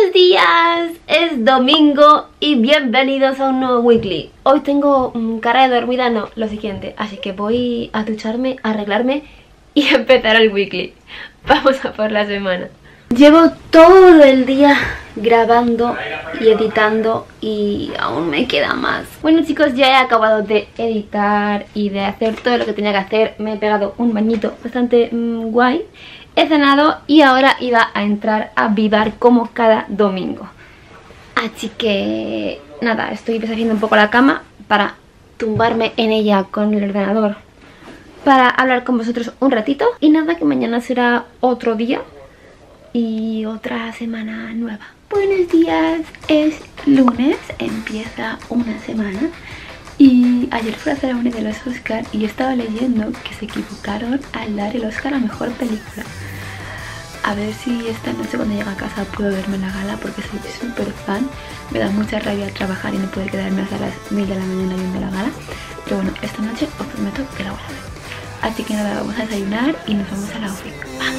Buenos días, es domingo y bienvenidos a un nuevo weekly. Hoy tengo cara de dormida, no, lo siguiente, así que voy a ducharme, a arreglarme y empezar el weekly. Vamos a por la semana. Llevo todo el día grabando y editando y aún me queda más. Bueno chicos, ya he acabado de editar y de hacer todo lo que tenía que hacer. Me he pegado un bañito bastante guay. He cenado y ahora iba a entrar a Vivar como cada domingo. Así que nada, estoy deshaciendo un poco la cama para tumbarme en ella con el ordenador para hablar con vosotros un ratito. Y nada, que mañana será otro día y otra semana nueva. Buenos días, es lunes, empieza una semana. Y ayer fue la ceremonia de los Oscar y estaba leyendo que se equivocaron al dar el Oscar a mejor película. A ver si esta noche cuando llegue a casa puedo verme en la gala, porque soy súper fan. Me da mucha rabia trabajar y no poder quedarme hasta las 1000 de la mañana viendo la gala. Pero bueno, esta noche os prometo que la voy a ver. Así que nada, vamos a desayunar y nos vamos a la UFIC.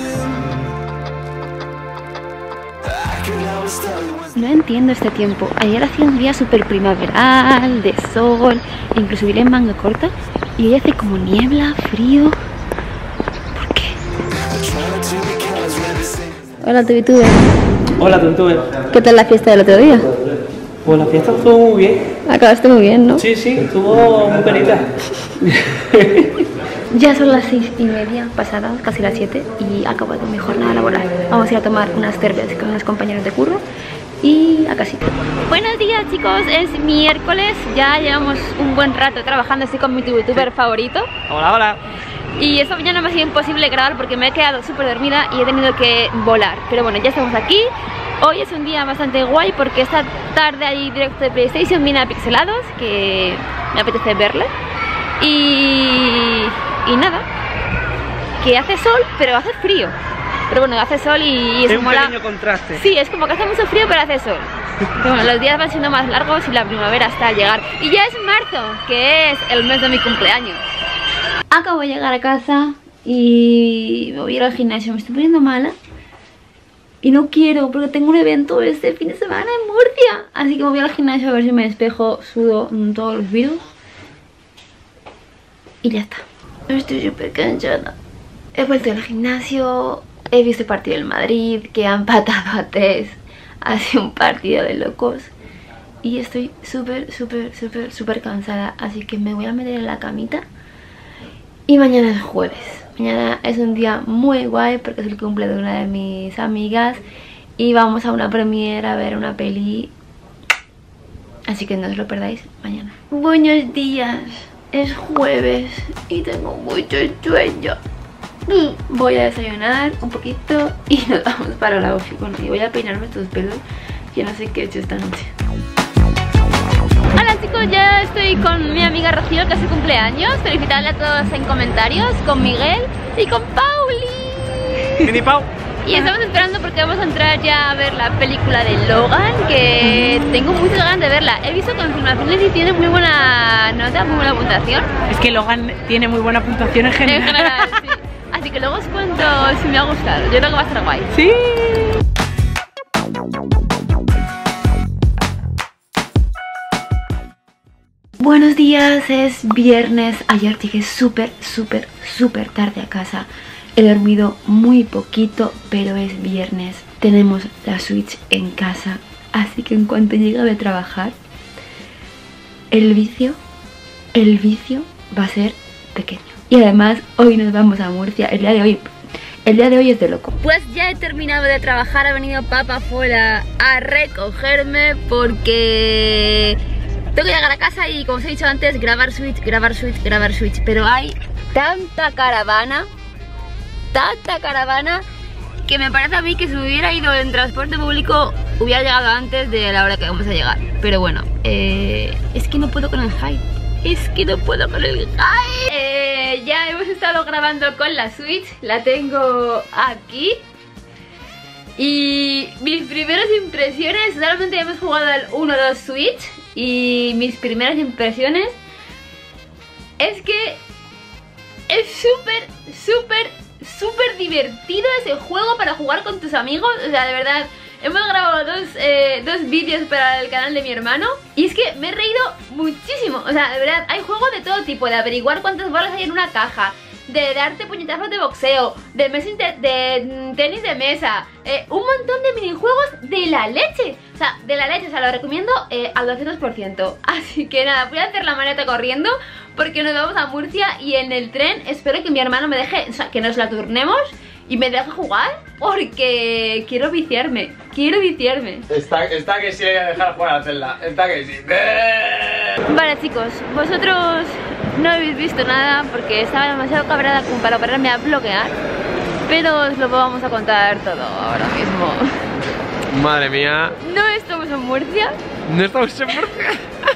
¡Vamos! No entiendo este tiempo. Ayer hacía un día súper primaveral, de sol, incluso iré en manga corta, y hoy hace como niebla, frío. ¿Por qué? Hola Tubituber. Hola Tuntuber. ¿Qué tal la fiesta del otro día? Pues la fiesta estuvo muy bien. Acabaste muy bien, ¿no? Sí, estuvo muy bonita. Ya son las 6:30 pasadas, casi las 7, y acabo de mi jornada laboral. Vamos a ir a tomar unas cervezas con unos compañeros de curro y a casita. Buenos días chicos, es miércoles, ya llevamos un buen rato trabajando, estoy con mi youtuber favorito. Hola, hola. Y esta mañana me ha sido imposible grabar porque me he quedado súper dormida y he tenido que volar. Pero bueno, ya estamos aquí. Hoy es un día bastante guay porque esta tarde hay directo de PlayStation, viene a Pixelados, que me apetece verle. Y nada, que hace sol, pero hace frío. Pero bueno, hace sol y es un pequeño contraste. Sí, es como que hace mucho frío, pero hace sol. Pero bueno, los días van siendo más largos y la primavera está a llegar. Y ya es marzo, que es el mes de mi cumpleaños. Acabo de llegar a casa y me voy a ir al gimnasio. Me estoy poniendo mala y no quiero porque tengo un evento este fin de semana en Murcia. Así que me voy al gimnasio a ver si me despejo, sudo todos los virus y ya está. Estoy súper cansada. He vuelto al gimnasio, he visto el partido del Madrid, que ha empatado a 3. Ha sido un partido de locos. Y estoy súper cansada. Así que me voy a meter en la camita. Y mañana es jueves. Mañana es un día muy guay porque es el cumple de una de mis amigas. Y vamos a una premiere a ver una peli. Así que no os lo perdáis mañana. Buenos días. Es jueves y tengo mucho sueño. Voy a desayunar un poquito y nos vamos para la UFIC. Bueno, y voy a peinarme estos pelos, que no sé qué he hecho esta noche. Hola chicos, ya estoy con mi amiga Rocío, que hace cumpleaños. Felicitarle a todos en comentarios, con Miguel y con Pauli. Mini Pau. Y estamos esperando porque vamos a entrar ya a ver la película de Logan, que tengo muchas ganas de verla. He visto confirmaciones y tiene muy buena nota, muy buena puntuación. Es que Logan tiene muy buena puntuación en general. En general, sí. Así que luego os cuento si me ha gustado. Yo creo que va a estar guay. Sí. Buenos días, es viernes. Ayer llegué súper tarde a casa. He dormido muy poquito, pero es viernes. Tenemos la Switch en casa, así que en cuanto llegue de trabajar, el vicio va a ser pequeño. Y además hoy nos vamos a Murcia. El día de hoy es de loco. Pues ya he terminado de trabajar. Ha venido papá afuera a recogerme porque tengo que llegar a casa y, como os he dicho antes, grabar Switch. Pero hay tanta caravana que me parece a mí que si hubiera ido en transporte público hubiera llegado antes de la hora que vamos a llegar. Pero bueno, es que no puedo con el hype. Ya hemos estado grabando con la Switch. La tengo aquí. Y mis primeras impresiones, solamente hemos jugado al 1-2 Switch. Y mis primeras impresiones es que es súper divertido ese juego para jugar con tus amigos. O sea, de verdad, hemos grabado dos vídeos para el canal de mi hermano. Y es que me he reído muchísimo. O sea, de verdad, hay juegos de todo tipo. De averiguar cuántas balas hay en una caja, de darte puñetazos de boxeo, de tenis de mesa, un montón de minijuegos de la leche. O sea, de la leche, o sea, lo recomiendo al 200%. Así que nada, voy a hacer la maleta corriendo porque nos vamos a Murcia. Y en el tren espero que mi hermano me deje, o sea, que nos la turnemos y me deje jugar, porque quiero viciarme, Está que sí hay que dejar jugar a Zelda, está que sí. Vale, chicos, vosotros no habéis visto nada porque estaba demasiado cabrada como para pararme a bloquear, pero os lo vamos a contar todo ahora mismo. Madre mía. No estamos en Murcia. No estamos en Murcia.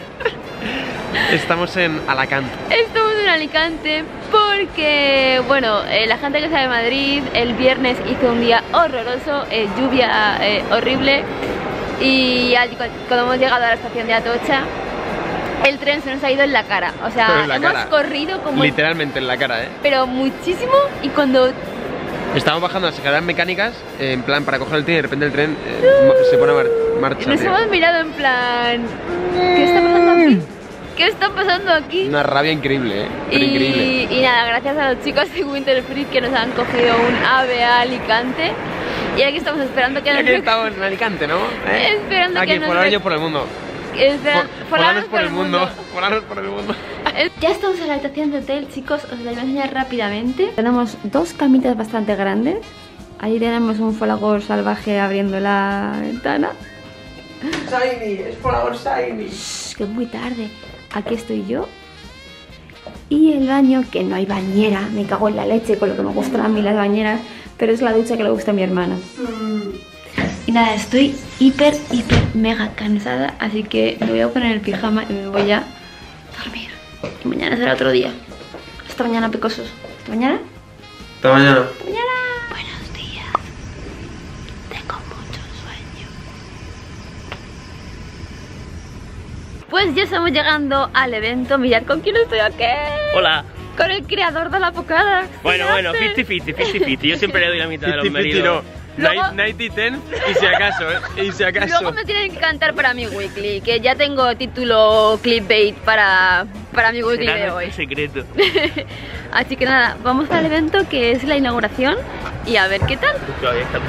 Estamos en Alicante. Estamos en Alicante porque, bueno, la gente que sabe de Madrid, el viernes hizo un día horroroso, lluvia horrible. Y ya cuando hemos llegado a la estación de Atocha, el tren se nos ha ido en la cara. O sea, hemos corrido como... Literalmente en la cara, pero muchísimo. Y cuando... estamos bajando las escaleras mecánicas, en plan para coger el tren, y de repente el tren se pone a marcha. Nos hemos mirado en plan... ¿qué está pasando aquí? ¿Qué está pasando aquí? Una rabia increíble, pero increíble. Y nada, gracias a los chicos de Winterfree que nos han cogido un AVE a Alicante. Y aquí estamos esperando que nos... Aquí estamos en Alicante, ¿no? Esperando aquí, que nos... Aquí, por el mundo. Folanos por el mundo. Folanos por el mundo. Ya estamos en la habitación de hotel, chicos. Os la voy a enseñar rápidamente. Tenemos dos camitas bastante grandes. Ahí tenemos un folagor salvaje abriendo la ventana. Shiny, es Folagor Shiny. Shh, que es muy tarde. Aquí estoy yo. Y el baño, que no hay bañera. Me cago en la leche con lo que me gustan a mí las bañeras. Pero es la ducha que le gusta a mi hermano. Y nada, estoy hiper, mega cansada. Así que me voy a poner el pijama y me voy a dormir. Y mañana será otro día. Hasta mañana, pecosos. ¿Hasta mañana? Hasta mañana. Hasta mañana. Buenos días. Tengo mucho sueño. Pues ya estamos llegando al evento. Mirad con quién estoy aquí. Hola. Con el creador de la Pocada. Bueno, 50-50. Yo siempre le doy la mitad de los méritos. Luego- 90-10 y si acaso, y si acaso. Luego me tienen que cantar para mi weekly, que ya tengo título clickbait para mi weekly de hoy. Secreto. Así que nada, vamos al evento que es la inauguración y a ver qué tal. Todavía estamos.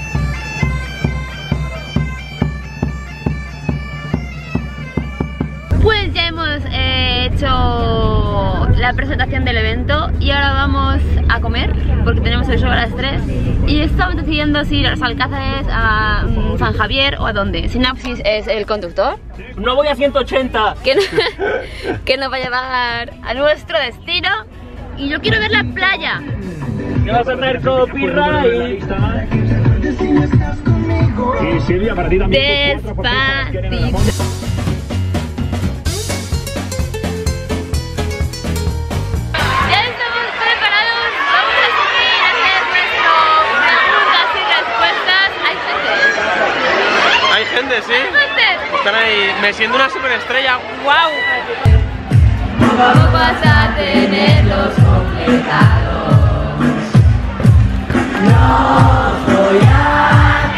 Pues ya hemos hecho la presentación del evento y ahora vamos a comer porque tenemos el show a las 3 y estamos decidiendo si ir a los Alcázares, a San Javier o a dónde. Sinapsis es el conductor No voy a 180. que nos va a llevar a nuestro destino y yo quiero ver la playa. ¿Qué vas a traer copirra y...? Y Silvia, para ti también. Despacito. Hay gente, sí. Están ahí, me siento una superestrella. ¡Wow! ¿Cómo vas a tenerlos completados? No voy a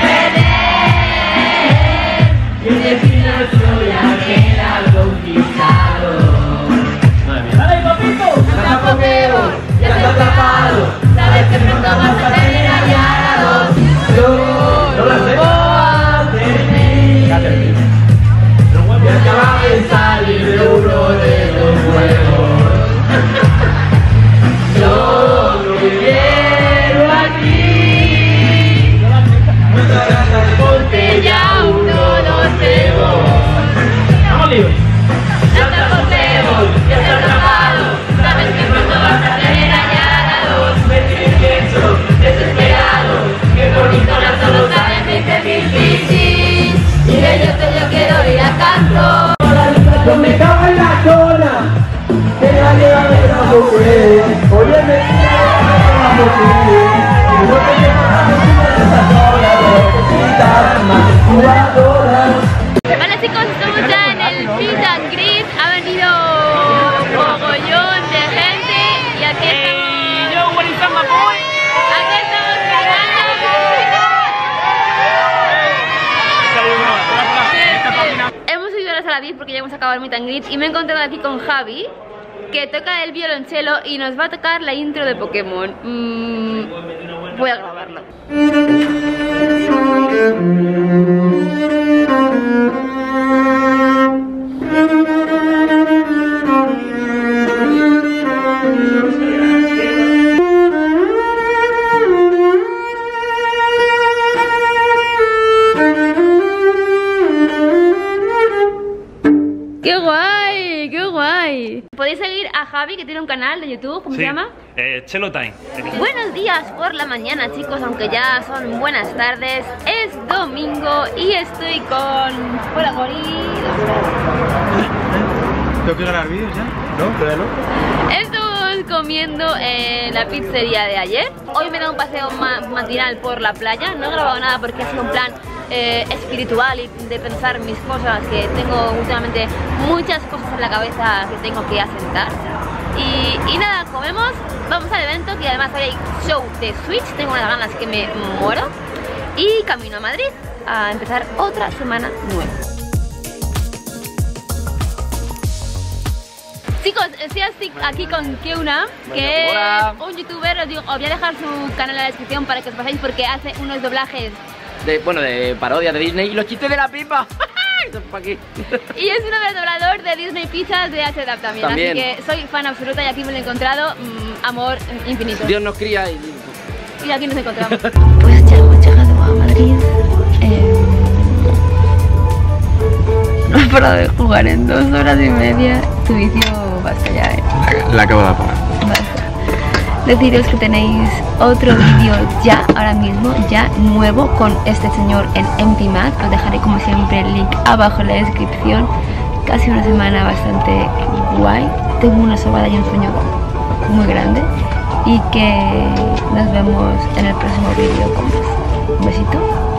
querer y decir soy aquel al conquistado. ¡Dale, papito! Ya está apogeo, ya está atrapado. Sabes que pronto vas a tener hallar a dos. Yo no voy a tener. Y acaba de salir de uno de los huevos. Yo la VIP porque ya hemos acabado el meet and greet y me he encontrado aquí con Javi, que toca el violonchelo y nos va a tocar la intro de Pokémon. Voy a grabarlo. ¡Qué guay! ¡Qué guay! Podéis seguir a Javi, que tiene un canal de YouTube, ¿cómo se llama? Cello Time. Buenos días por la mañana, chicos, aunque ya son buenas tardes. Es domingo y estoy con... Hola, Mori. ¿Tengo que grabar vídeos ya? ¿No? Créalo. Estamos comiendo en la pizzería de ayer. Hoy me he dado un paseo matinal por la playa. No he grabado nada porque ha sido un plan espiritual y de pensar mis cosas, que tengo últimamente muchas cosas en la cabeza que tengo que asentar. Y nada, comemos, vamos al evento, que además hoy hay show de Switch, tengo unas ganas que me muero. Y camino a Madrid a empezar otra semana nueva. Chicos, estoy aquí con Keuna, que es un youtuber. Os voy a dejar su canal en la descripción para que os paséis, porque hace unos doblajes de parodia de Disney y los chistes de la pipa. Y es un doblador de Disney Pizzas de HDAP también. Así que soy fan absoluta y aquí me lo he encontrado. Amor infinito. Dios nos cría y aquí nos encontramos. Pues ya hemos llegado a Madrid. No he parado de jugar en 2 horas y media. Tu vicio basta ya, La acabo de apagar. Basta. Deciros que tenéis otro vídeo ya, ahora mismo, ya nuevo, con este señor en Empty Mac. Os dejaré como siempre el link abajo en la descripción. Casi una semana bastante guay. Tengo una sobada y un sueño muy grande. Y que nos vemos en el próximo vídeo con más. Un besito.